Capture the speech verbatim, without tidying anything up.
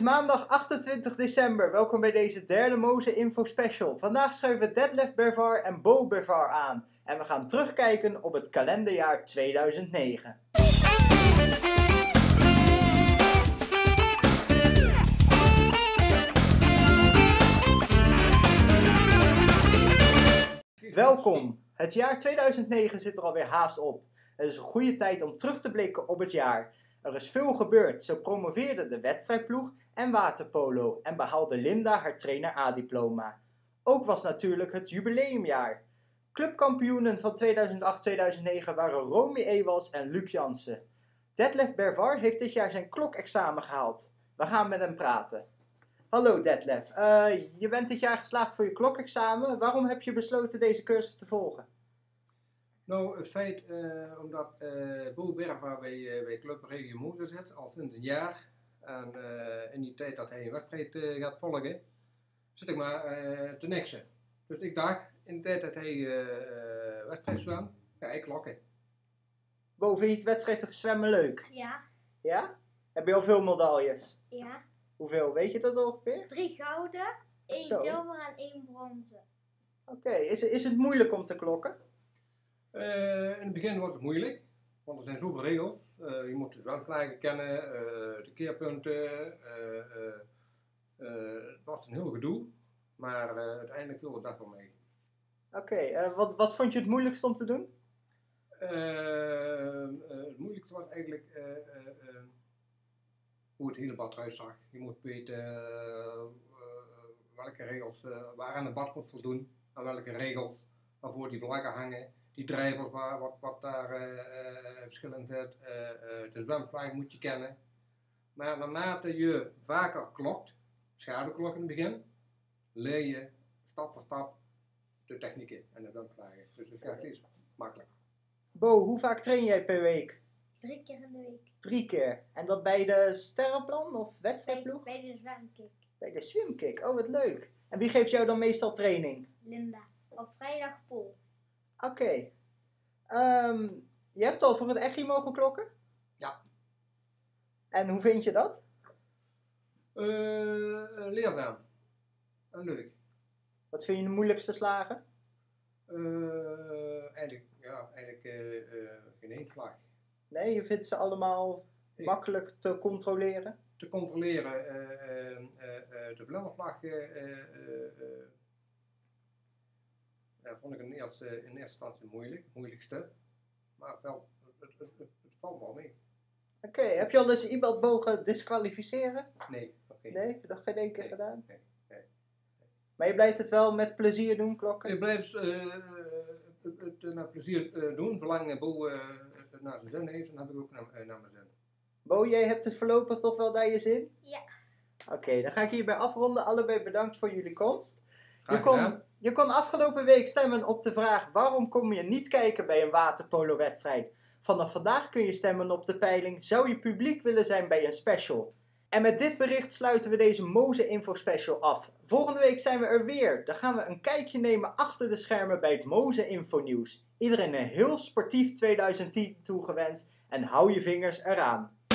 maandag achtentwintig december. Welkom bij deze derde Moze Info Special. Vandaag schuiven Detlef Bervar en Bo Bervar aan. En we gaan terugkijken op het kalenderjaar tweeduizend negen. Welkom. Het jaar tweeduizend negen zit er alweer haast op. Het is een goede tijd om terug te blikken op het jaar. Er is veel gebeurd. Zo promoveerde de wedstrijdploeg en waterpolo en behaalde Linda haar trainer A-diploma. Ook was natuurlijk het jubileumjaar. Clubkampioenen van tweeduizend acht tweeduizend negen waren Romy Ewals en Luc Jansen. Detlef Bervar heeft dit jaar zijn klokexamen gehaald. We gaan met hem praten. Hallo Detlef, uh, je bent dit jaar geslaagd voor je klokexamen. Waarom heb je besloten deze cursus te volgen? Nou, het feit uh, omdat uh, Bo Bervar bij, uh, bij Club Regio Moze zit, al sinds een jaar. En uh, in die tijd dat hij een wedstrijd uh, gaat volgen, zit ik maar uh, te niksen. Dus ik dacht, in de tijd dat hij uh, uh, wedstrijd zwem, ga ik klokken. Bo, vind je het wedstrijdzwemmen leuk? Ja. Ja? Heb je al veel medailles? Ja. Hoeveel? Weet je dat ongeveer? Drie gouden, één Zo. zilver en één bronzen. Oké, okay. is, is het moeilijk om te klokken? Uh, in het begin wordt het moeilijk, want er zijn zoveel regels. Uh, je moet de zwemvlagen kennen, uh, de keerpunten. Uh, uh, uh, het was een heel gedoe, maar uh, uiteindelijk viel het best wel mee. Oké, okay. uh, wat, wat vond je het moeilijkst om te doen? Uh, uh, het moeilijkste was eigenlijk uh, uh, uh, hoe het hele bad eruit zag. Je moet weten uh, uh, welke regels uh, waar aan het bad moet voldoen, aan welke regels waarvoor die vlaggen hangen. Die drijvers, waar, wat, wat daar uh, uh, verschillend zit, uh, uh, de zwemvlag moet je kennen. Maar naarmate je vaker klokt, schaduwklok in het begin, leer je stap voor stap de technieken en de zwemvlagen. Dus het gaat steeds makkelijker. Bo, hoe vaak train jij per week? Drie keer in de week. Drie keer. En dat bij de sterrenplan of wedstrijdploeg? Bij, bij de zwemkick. Bij de swimkick, oh wat leuk. En wie geeft jou dan meestal training? Linda. Op vrijdag Paul. Oké. Okay. Um, je hebt al voor het echi mogen klokken? Ja. En hoe vind je dat? Uh, leerzaam. En leuk. Wat vind je de moeilijkste slagen? Uh, eigenlijk, ja, eigenlijk uh, uh, geen één slag. Nee, je vindt ze allemaal Ik, makkelijk te controleren? Te controleren. Uh, uh, uh, uh, de vlindervlag uh, uh, uh, Ja, vond ik in eerste, in eerste instantie moeilijk, het moeilijkste, maar wel, het, het, het, het valt wel mee. Oké, okay, heb je al eens iemand mogen disqualificeren? Nee. Okay. Nee, heb je dat geen één keer nee, gedaan? Nee, nee, nee. Maar je blijft het wel met plezier doen, klokken? Je blijft uh, het, het, het naar plezier uh, doen, zolang Bo uh, het naar zijn zin heeft, dan heb ik ook naar, uh, naar mijn zin. Bo, jij hebt het voorlopig toch wel naar je zin? Ja. Oké, okay, dan ga ik hierbij afronden. Allebei bedankt voor jullie komst. Je kon, je kon afgelopen week stemmen op de vraag waarom kom je niet kijken bij een waterpolo-wedstrijd. Vanaf vandaag kun je stemmen op de peiling zou je publiek willen zijn bij een special. En met dit bericht sluiten we deze Moze Info Special af. Volgende week zijn we er weer. Dan gaan we een kijkje nemen achter de schermen bij het Moze Info Nieuws. Iedereen een heel sportief tweeduizend tien toegewenst en hou je vingers eraan.